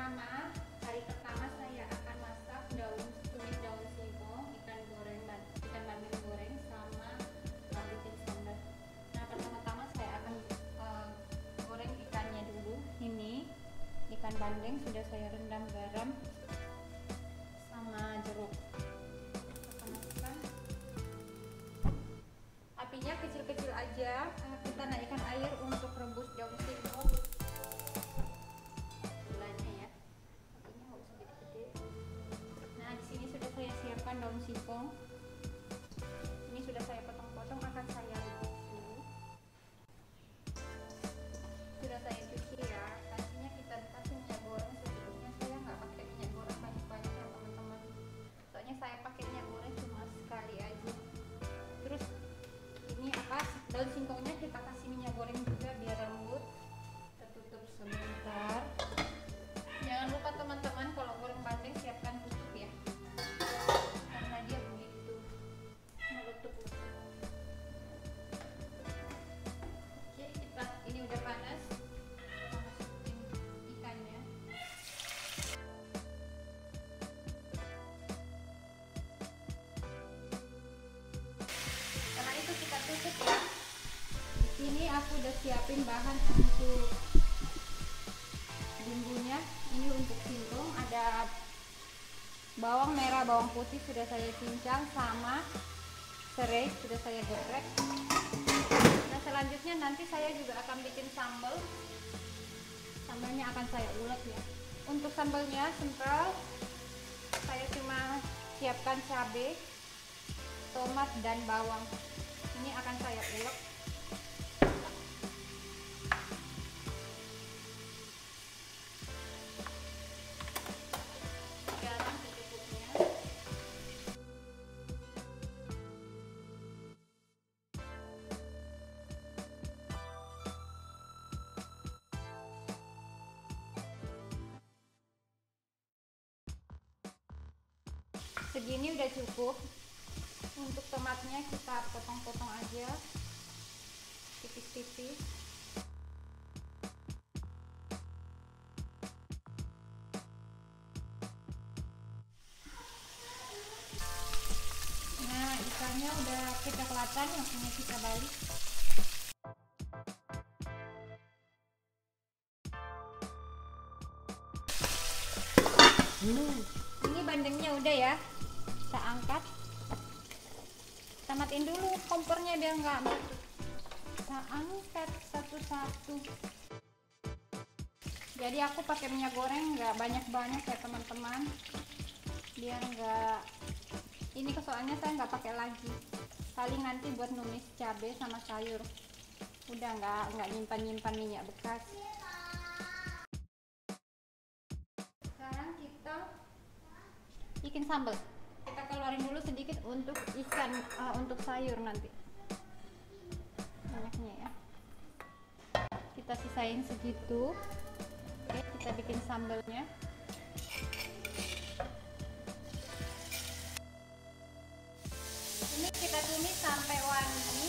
hari pertama saya akan masak tumis daun singkong, ikan bandeng goreng sama bikin sambal. Nah, pertama-tama saya akan goreng ikannya dulu. Ini ikan bandeng sudah saya rendam garam sama jeruk. Kita masukkan. Apinya kecil-kecil aja. Kita naikkan air untuk rebus daun singkong. Daun singkong ini sudah saya potong-potong, akan saya rebus dulu. Sudah saya cuci ya. Pastinya kita kasih minyak goreng. Sebelumnya saya nggak pakai minyak goreng banyak-banyak ya teman-teman, soalnya saya pakai minyak goreng cuma sekali aja. Terus ini daun singkongnya kita kasih minyak goreng juga biar lembut. Kita tutup sebentar. Jangan lupa teman-teman, kalau goreng bandeng siapkan tutup ya, karena dia begitu meletup. Oke, ini udah panas. Kita masukin ikannya. Setelah itu kita tutup ya. Di sini aku udah siapin bahan untuk bumbunya. Ini untuk singkong ada bawang merah, bawang putih sudah saya cincang, sama serai sudah saya geprek. Nah, selanjutnya nanti saya juga akan bikin sambal. Sambalnya akan saya ulek ya. Untuk sambalnya simpel, saya cuma siapkan cabai, tomat dan bawang. Ini akan saya ulek. Segini udah cukup. Untuk tomatnya kita potong-potong aja tipis-tipis. Nah, ikannya udah kecoklatan, waktunya kita balik. Ini bandengnya udah ya, kita angkat. Kita matiin dulu kompornya biar nggak meletup. Kita angkat satu-satu. Jadi aku pakai minyak goreng nggak banyak-banyak ya teman-teman, biar nggak ini, soalnya saya nggak pakai lagi, paling nanti buat numis cabai sama sayur. Udah nggak nyimpan minyak bekas. Sekarang kita bikin sambal. Kita keluarin dulu sedikit untuk ikan, untuk sayur nanti banyaknya ya. Kita sisain segitu. Oke, kita bikin sambalnya. Ini kita tumis sampai wangi.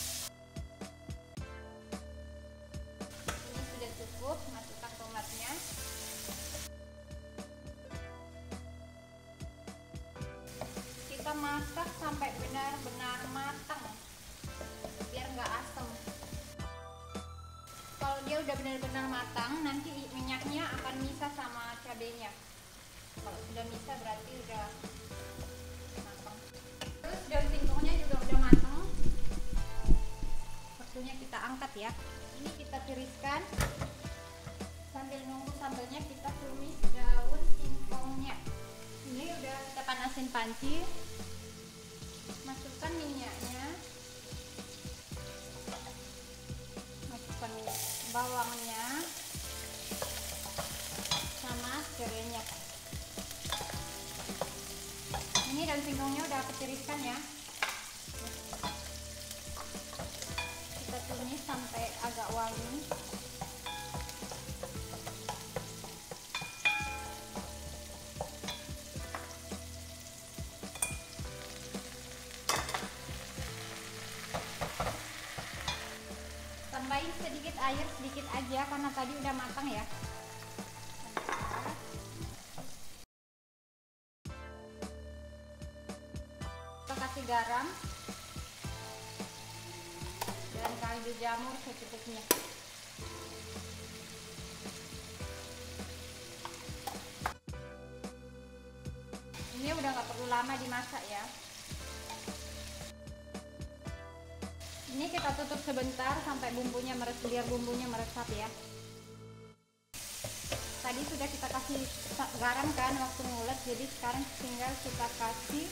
Ini sudah cukup. Masukkan tomatnya. Kita masak sampai benar-benar matang biar nggak asam. Kalau dia udah benar-benar matang, nanti minyaknya akan misah sama cabenya. Kalau sudah misah berarti udah matang. Terus daun singkongnya juga udah matang. Waktunya kita angkat ya. Ini kita tiriskan. Sambil nunggu sambalnya, kita tumis daun singkongnya. Ini udah kita panasin panci. Masukkan minyaknya. Masukkan bawangnya sama serainya. Ini daun singkongnya udah aku tiriskan ya. Kita tumis sampai agak wangi. Tambahin sedikit air, sedikit aja karena tadi udah matang ya. Kita kasih garam dan kaldu jamur secukupnya. Ini udah nggak perlu lama dimasak ya. Ini kita tutup sebentar sampai bumbunya meresap, biar bumbunya meresap ya. Tadi sudah kita kasih garam kan waktu ngulek, jadi sekarang tinggal kita kasih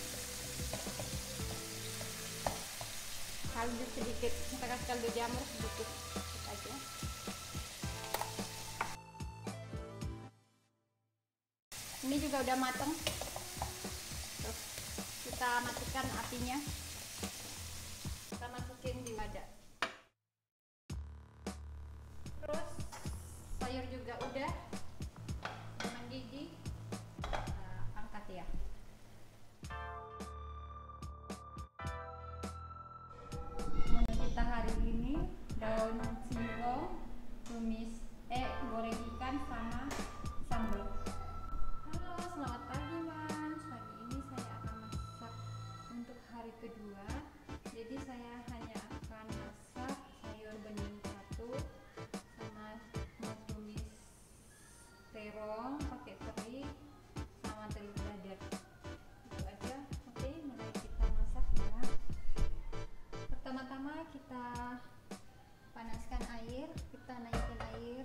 kaldu sedikit. Kita kasih kaldu jamur sedikit aja. Ini juga udah mateng. Terus kita matikan apinya. Kita masukin di wadah. Terus sayur juga udah mendidih. Angkat ya. Menu kita hari ini daun singkong, tumis goreng ikan sama sambal. Halo, selamat pagi Mas. Pagi ini saya akan masak untuk hari kedua. Jadi saya hanya akan masak sayur bening satu sama mau tumis terong pakai teri sama telur dadar. Itu aja. Oke, mulai kita masak ya. Pertama-tama kita panaskan air, kita naikin air,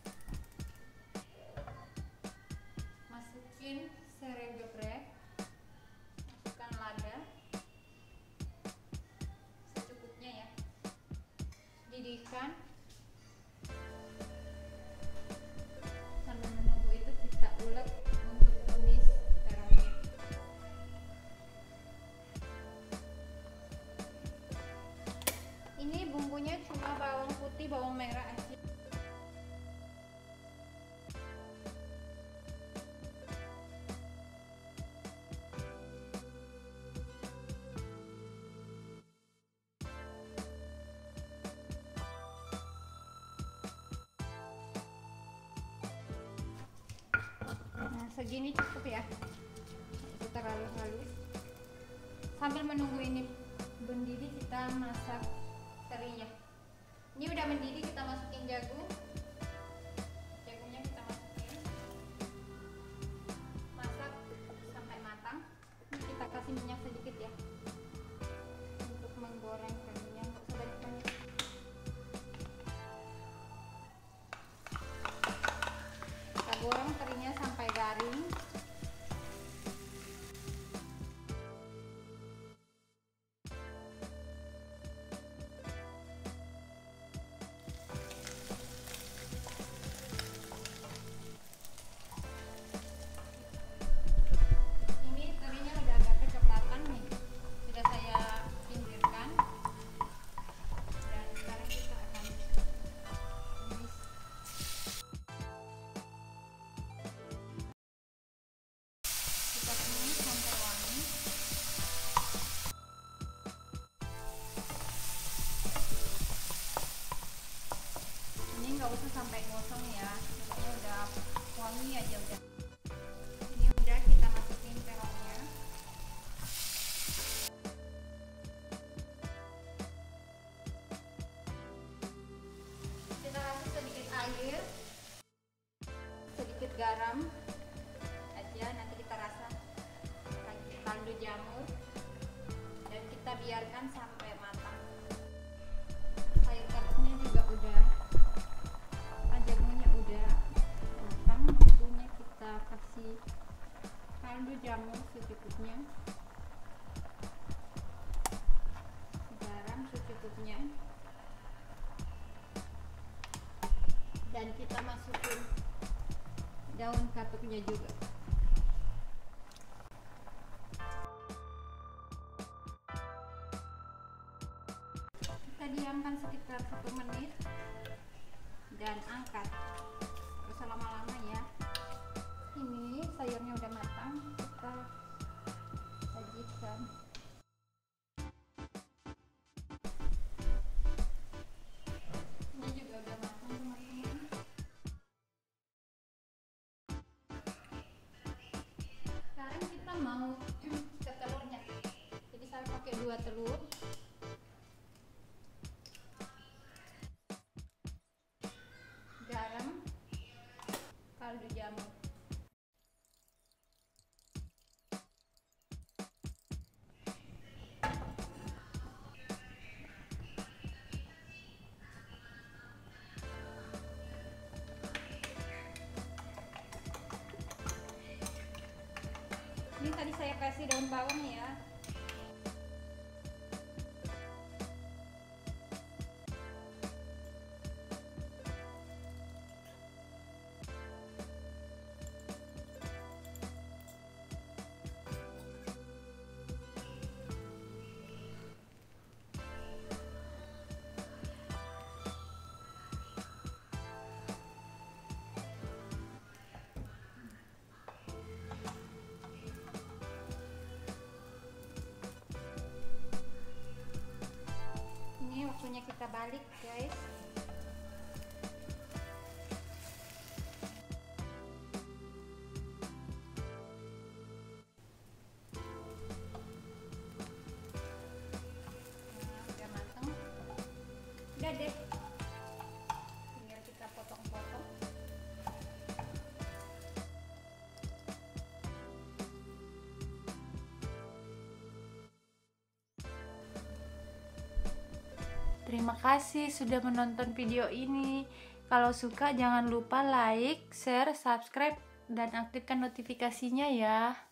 masukin serai geprek, masukkan lada secukupnya ya, didihkan. Sambil menunggu itu kita ulek untuk tumis terongnya. Ini bumbunya cuma bawang putih, bawang merah aja. Nah, segini cukup ya. Itu terlalu halus. Sambil menunggu ini mendidih, kita masak terinya. Ini udah mendidih, kita masukin jagung. Jagungnya kita masukin. Masak sampai matang. Ini kita kasih minyak sedikit ya. Untuk menggoreng terinya, nggak usah banyak-banyak. Kita goreng terinya sampai garing. Ini terinya udah agak kecoklatan nih. Sudah saya pinggirkan. Dan sekarang kita akan tumis. Kita tumis sampai wangi. Ini nggak usah sampai gosong ya, pokoknya udah wangi aja udah. Ini udah, kita masukin terongnya. Kita kasih sedikit air, sedikit garam aja, nanti kita rasa. Kasih kaldu jamur dan kita biarkan sampai matang. Sayur kabutnya juga udah, jagungnya udah matang. Waktunya kita kasih kaldu jamur secukupnya, garam secukupnya, dan kita masukin daun katuknya juga. Kita diamkan sekitar 1 menit dan angkat. Terus lama-lama ya. Ini sayurnya udah matang, kita sajikan. Ini juga udah matang teman-teman. kan mau ke telurnya, jadi saya pakai 2 telur, garam, kaldu jamur. Ini tadi saya kasih daun bawang ya. Ini waktunya kita balik, guys. Nah, udah mateng. Udah deh. Tinggal kita potong-potong. Terima kasih sudah menonton video ini. Kalau suka jangan lupa like, share, subscribe, dan aktifkan notifikasinya ya.